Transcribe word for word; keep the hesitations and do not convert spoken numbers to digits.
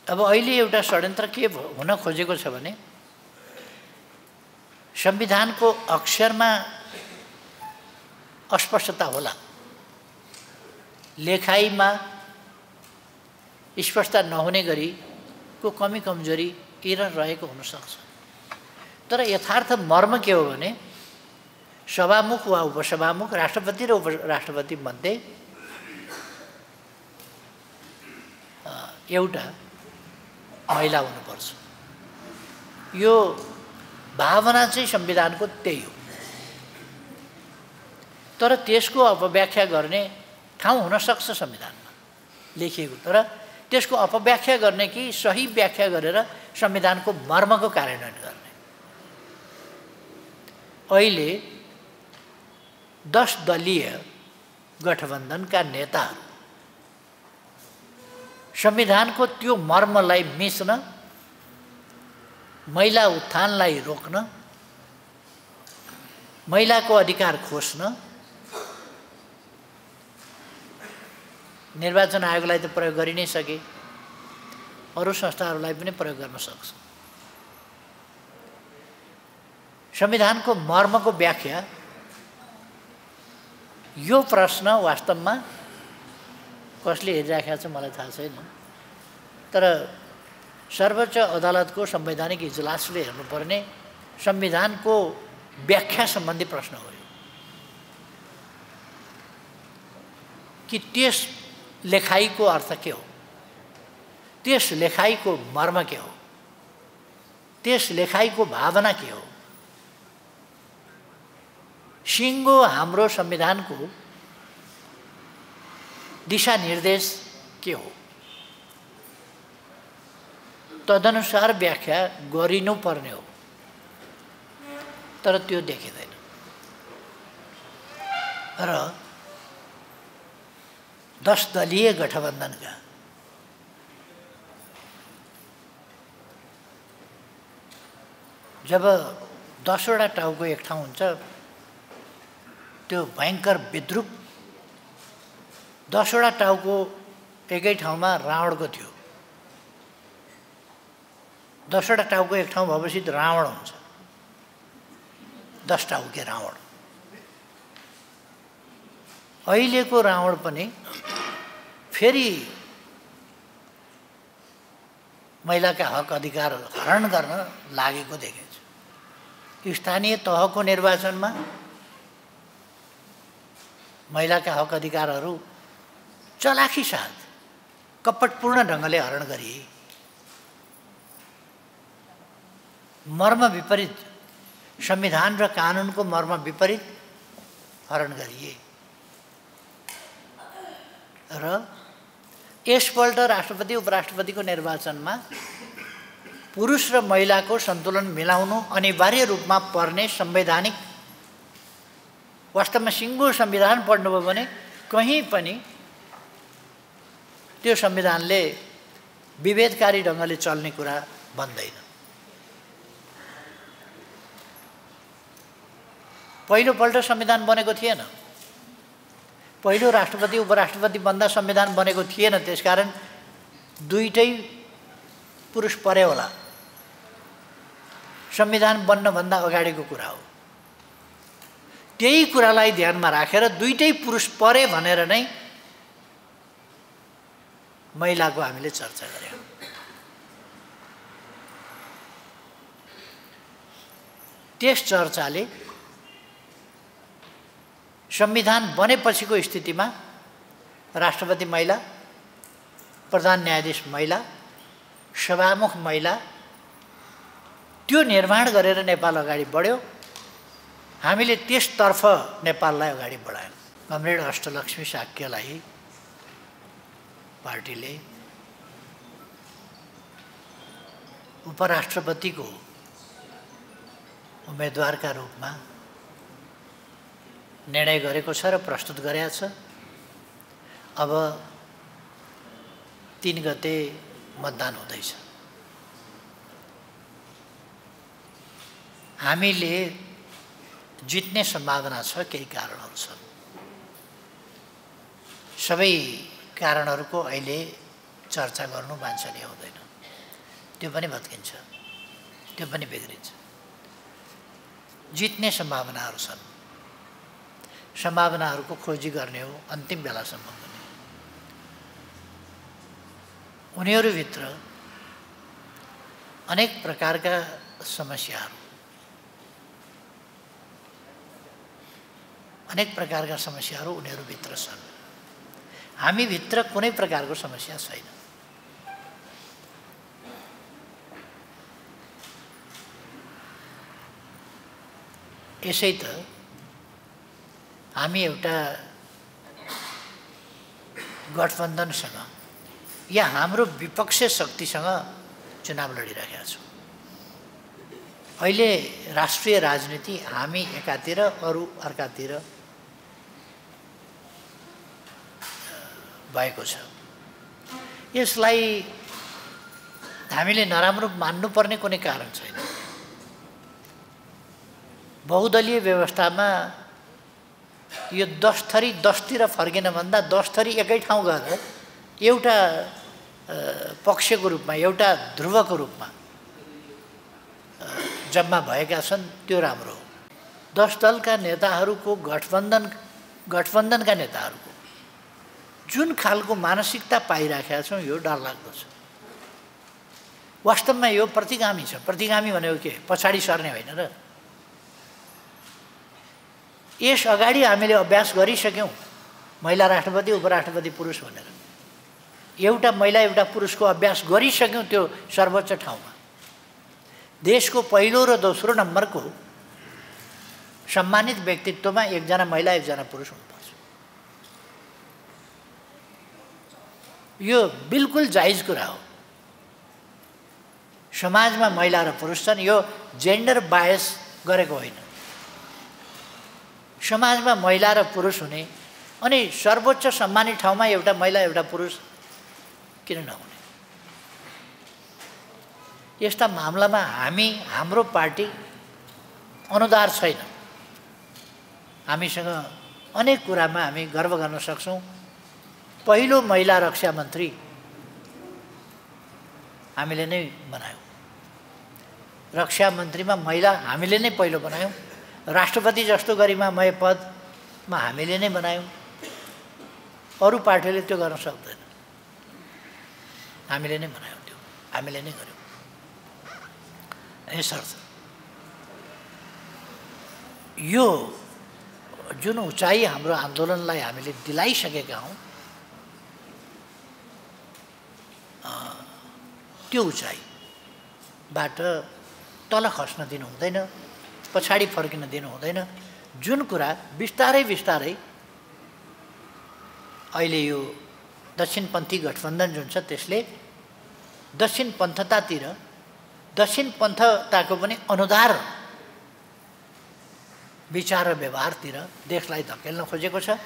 अब अहिले एउटा षड्यन्त्र के हुन खोजेको छ भने संविधानको अक्षरमा अस्पष्टता होला, लेखाइमा स्पष्टता नहुने गरीको कमी कमजोरी एरर रहेको हुन सक्छ। तर यथार्थ मर्म के हो भने सभामुख वा उपसभामुख, राष्ट्रपति र उपराष्ट्रपति मध्ये एउटा महिला हुनुपर्छ। यो भावना चाहिँ संविधानको त्यही हो। तर त्यसको अपव्याख्या गर्ने ठाउँ हुन सक्छ संविधानमा लेखिएको, तर त्यसको अपव्याख्या गर्ने कि सही व्याख्या गरेर संविधानको मर्मको कार्यान्वयन गर्ने। अहिले दस दलीय गठबन्धनका नेताहरू संविधानको त्यो मर्मलाई मिच्न, महिला उत्थानलाई रोक्न, महिलाको अधिकार खोज्न निर्वाचन आयोगलाई त प्रयोग गरि नै सके, अरू संस्थाहरूलाई पनि प्रयोग गर्न सक्छ। संविधानको मर्मको व्याख्या यो प्रश्न वास्तवमा कसले हेरिराखेको छ मलाई थाहा छैन, तर सर्वोच्च अदालतको संवैधानिक इजलासले हेर्नुपर्ने संविधानको व्याख्या सम्बन्धी प्रश्न हो कि त्यस लेखाइको अर्थ के हो, त्यस लेखाइको मर्म के हो, त्यस लेखाइको भावना के हो। सिङ्गो हाम्रो संविधानको दिशानिर्देश के हो, तदनुसार व्याख्या गरिनुपर्ने हो, तर त्यो देखिँदैन। र दस दलीय गठबन्धनका जब दसवटा टाउको एक ठाउँ हुन्छ त्यो भयङ्कर विद्रूप। दसवटा टाउको एकै ठाउँमा रावणको थियो, दसवटा टाउको एक ठाउँ भएपछि रावण हुन्छ, दस टाउके रावण। अहिलेको रावण पनि फेरि महिलाका हक अधिकार हरण गर्न लागेको देखिन्छ। स्थानीय तहको निर्वाचनमा महिलाका हक अधिकारहरू चलाखी साथ कपटपूर्ण ढङ्गले हरण गरिए, मर्म विपरीत, संविधान र कानुनको मर्म विपरीत हरण गरिए। र यसपल्ट राष्ट्रपति उपराष्ट्रपतिको निर्वाचनमा पुरुष र महिलाको सन्तुलन मिलाउनु अनिवार्य रूपमा पर्ने संवैधानिक, वास्तवमा सिङ्गो संविधान पढ्नुभयो भने कहीँ पनि त्यो संविधानले विभेदकारी ढङ्गले चल्ने कुरा भन्दैन। पहिलोपल्ट संविधान बनेको थिएन, पहिलो राष्ट्रपति उपराष्ट्रपति बन्दा संविधान बनेको थिएन, त्यसकारण दुईटै पुरुष परे होला। संविधान बन्नभन्दा अगाडिको कुरा हो। त्यही कुरालाई ध्यानमा राखेर दुईटै पुरुष परे भनेर नै महिलाको हामीले चर्चा गर्यौँ। त्यस चर्चाले संविधान बनेपछिको स्थितिमा राष्ट्रपति महिला, प्रधान न्यायाधीश महिला, सभामुख महिला, त्यो निर्माण गरेर नेपाल अगाडि बढ्यो। हामीले त्यसतर्फ नेपाललाई अगाडि बढायौँ। कमरेड अष्टलक्ष्मी साक्यलाई पार्टीले उपराष्ट्रपतिको उम्मेदवारका रूपमा निर्णय गरेको छ र प्रस्तुत गरेको छ। अब तीन गते मतदान हुँदैछ। हामीले जित्ने सम्भावना छ। केही कारणहरू छन्, सबै कारणहरूको अहिले चर्चा गर्नु वाञ्छनीय हुँदैन। त्यो पनि भत्किन्छ, त्यो पनि बिग्रिन्छ। जित्ने सम्भावनाहरू छन्, सम्भावनाहरूको खोजी गर्ने हो अन्तिम बेलासम्म पनि। उनीहरूभित्र अनेक प्रकारका समस्याहरू अनेक प्रकारका समस्याहरू उनीहरूभित्र छन्। हामीभित्र कुनै प्रकारको समस्या छैन। यसै त हामी एउटा गठबन्धनसँग या हाम्रो विपक्षी शक्तिसँग चुनाव लडिरहेका छौँ। अहिले राष्ट्रिय राजनीति हामी एकातिर अरू अर्कातिर भएको छ। यसलाई हामीले नराम्रो मान्नुपर्ने कुनै कारण छैन। बहुदलीय व्यवस्थामा यो दस थरी दसतिर फर्किन भन्दा दस थरी एकै ठाउँ गएर एउटा पक्षको रूपमा, एउटा ध्रुवको रूपमा जम्मा भएका छन्, त्यो राम्रो हो। दस दलका नेताहरूको गठबन्धन गठबन्धनका नेताहरूको जुन खालको मानसिकता पाइराखेका छौँ, यो डरलाग्दो छ। वास्तवमा यो प्रतिगामी छ। प्रतिगामी भनेको के? पछाडि सर्ने होइन र। यस अगाडि हामीले अभ्यास गरिसक्यौँ महिला राष्ट्रपति, उपराष्ट्रपति, पुरुष भनेर। एउटा महिला एउटा पुरुषको अभ्यास गरिसक्यौँ त्यो सर्वोच्च ठाउँमा। देशको पहिलो र दोस्रो नम्बरको सम्मानित व्यक्तित्वमा एकजना महिला एकजना पुरुष हुनुपर्छ। यो बिल्कुल जायज कुरा हो। समाजमा महिला र पुरुष छन्, यो जेन्डर बायस गरेको होइन। समाजमा महिला र पुरुष हुने, अनि सर्वोच्च सम्मानित ठाउँमा एउटा महिला एउटा पुरुष किन नहुने? यस्ता मामलामा हामी, हाम्रो पार्टी अनुदार छैन। हामीसँग अनेक कुरामा हामी गर्व गर्न सक्छौँ। पहिलो महिला रक्षा मन्त्री हामीले नै बनायौँ। रक्षा मन्त्रीमा महिला हामीले नै पहिलो बनायौँ। राष्ट्रपति जस्तो गरिमामय पदमा हामीले नै बनायौँ। अरू पार्टीले त्यो गर्न सक्दैन। हामीले नै बनायौँ, त्यो हामीले नै गर्यौँ। यसर्थ यो जुन उचाइ हाम्रो आन्दोलनलाई हामीले दिलाइसकेका हौँ, त्यो उचाइबाट तल खस्न दिनु हुँदैन, पछाडि फर्किन दिनु हुँदैन। जुन कुरा बिस्तारै बिस्तारै अहिले यो दक्षिणपन्थी गठबन्धन जुन छ, त्यसले दक्षिणपन्थतातिर, दक्षिणपन्थताको पनि अनुदार विचार र व्यवहारतिर देशलाई धकेल्न खोजेको छ।